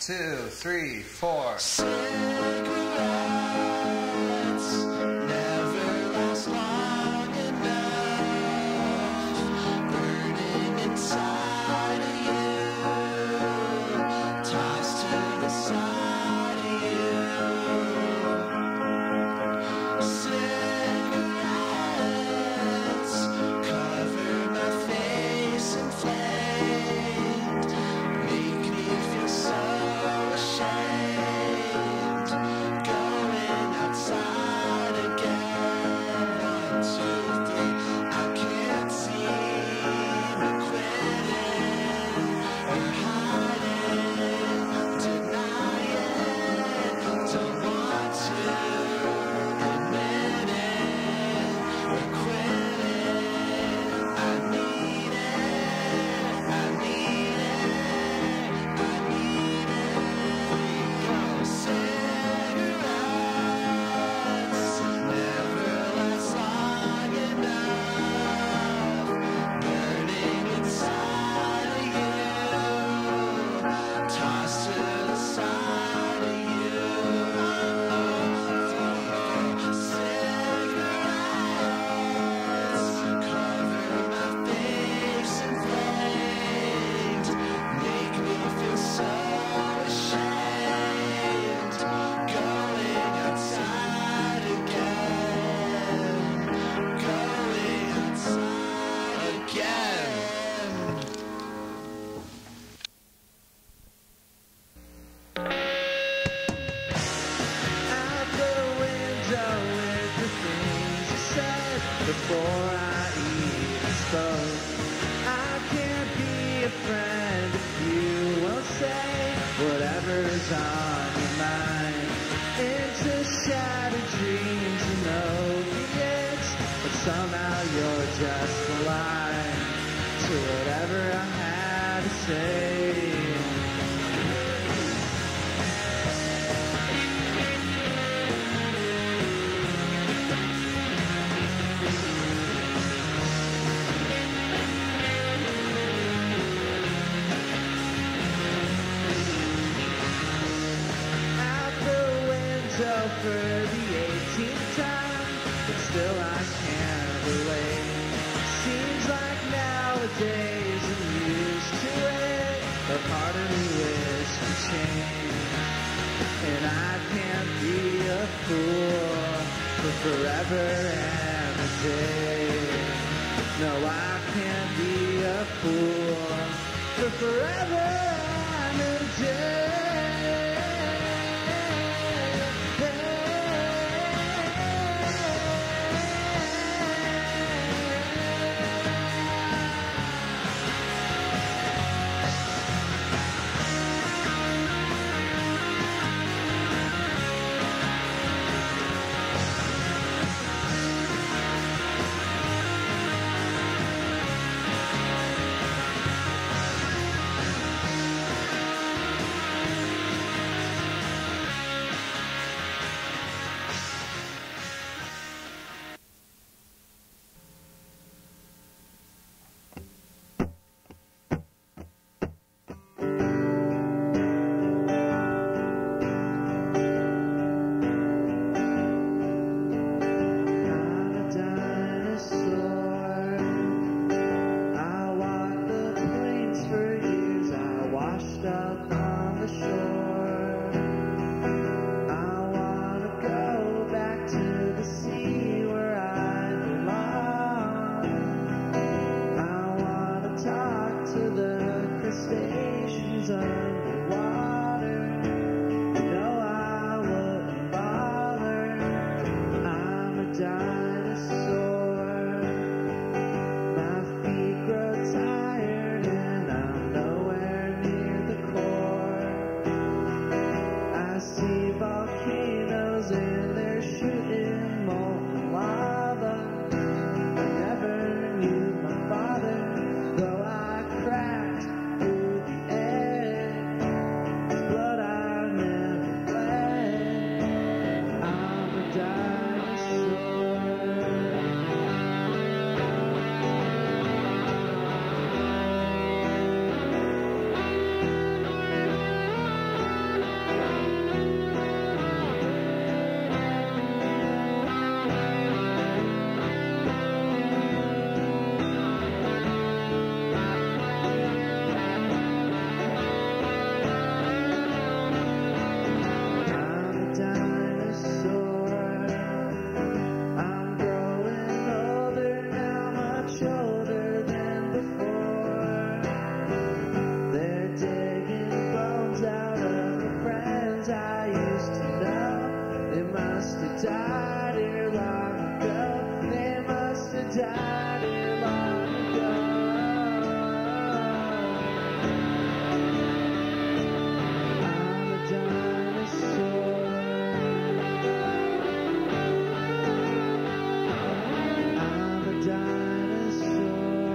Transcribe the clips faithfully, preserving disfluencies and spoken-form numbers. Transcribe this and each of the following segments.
two, three, four. Cigarettes never last long enough, burning inside of you, tossed to the side of you. Cigarettes cover my face in flames, make me feel so ashamed, going outside again. One, two, three, I can't seem to quit it, or hide it, deny it, don't want to admit it, or quit it. I need it, I need it, I need it. Go. Cigarettes never last long enough, burning inside of you, tossed to the side of you. Cigarettes cover my face in flames, make me feel so ashamed, going outside again, going outside again. Out the window with the things you said before I even spoke. I can't be a friend if you won't say whatever's on your mind. Into shattered dreams and opiates, but somehow you're just blind to whatever I had to say. Out the window for the eighteenth time, but still I can't relate. Seems like nowadays I'm used to it, but part of me wish to change. And I can't be a fool for forever and a day. No, I can't be a fool for forever and a day. I'm a dinosaur. I walked the plains for years. I washed up on the shore. I wanna go back to the sea where I belong. I wanna talk to the crustaceans underwater. No, I wouldn't bother. I'm a dinosaur. My feet grow tired and I'm nowhere near the core. I see volcanoes and they're shooting molten lava. I never knew my father, though I cracked through the edge. His blood I never bled. I'm a dinosaur. died here long ago. I'm a dinosaur. I'm a dinosaur.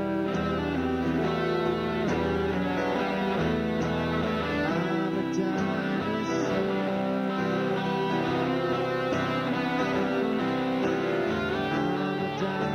I'm a dinosaur. I'm a dinosaur.